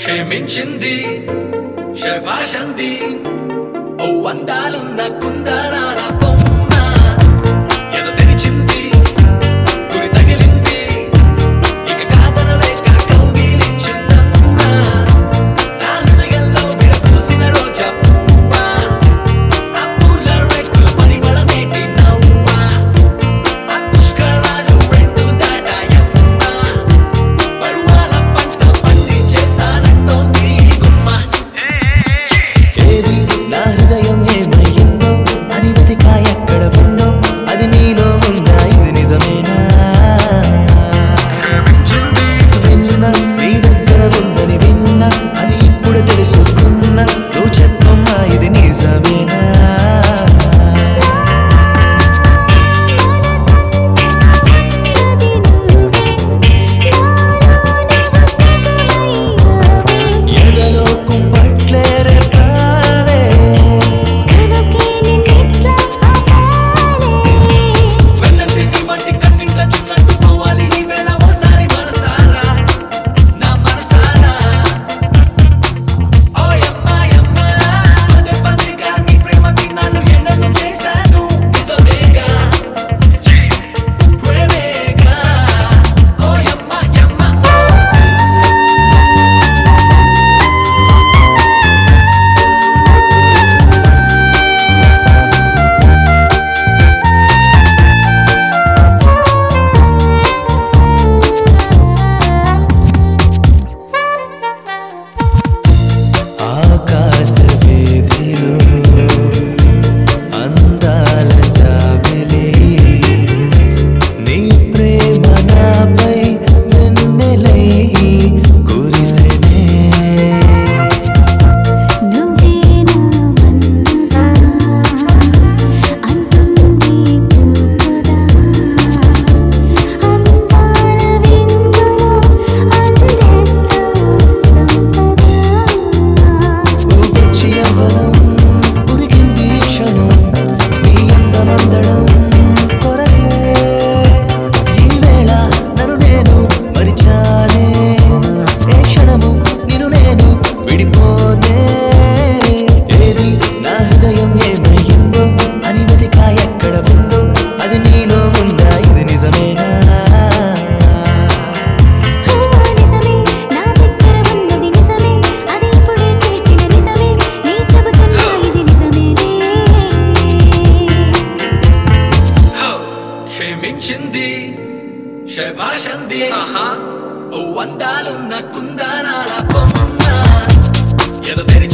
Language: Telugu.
క్షమించింది శభాషంది ఓ వందాలున్న కుందరాల బొమ్మ ఎద తెరిచింది గురి తగిలింది ఇక కాదనలేక కౌగిలించిందమ్మ నా హృదయంలో విరపూసిన రోజా పువ్వ ఆ పూల రెక్కల పరిమళమేటి నవ్వ ఆ పుష్కరాలు రెండు దాటాయమ్మ పరువాల పంట పండించేస్తానంటోంది గుమ్మ ఏది నా హృదయం ఏమయ్యిందో అని వెతికా ఎక్కడ ఉందో అది నీలో ఉందా ఇది నిజమేనా విన్నా నీ దగ్గర ఉందని విన్నా అది ఇప్పుడు తెలుసుకున్నా నువ్వు చెప్పమ్మా ఇది నిజమేనా ఎదలో కుంపట్లే రేపావే వెన్నంటి వంటి కన్నింగా చున్నట్టు పోవాలి ఈ వేళ ఓసారి మనసారా నా మనసారా ఓ యమ్మా యమ్మా అదే పందిగా నీ ప్రేమకి నన్ను ఎన్నెన్నో చేశాను నిజమేగా ప్రేమేగా ఓ యమ్మా యమ్మా ఆకాశ వీధిలో అందాల జాబిలి నీ ప్రేమ నాపై వెన్నెలై కురిసెనే ఊపిచ్చి యవ్వనం ఉరికింది క్షణం నీ అందమందడం కొరకే ఈ వేళ నన్ను నేను మరిచానే ఏ క్షణము నిన్ను నేను విడిపోనే ఏది నా హృదయం ఏమయ్యిందో అని వెతికా ఎక్కడ ఉందో అది నీలో ఉందా ఇది నిజమేనా క్షమించింది శభాషంది ఓ వందాలున్న కుందరాల బొమ్మ ఎద తెరిచింది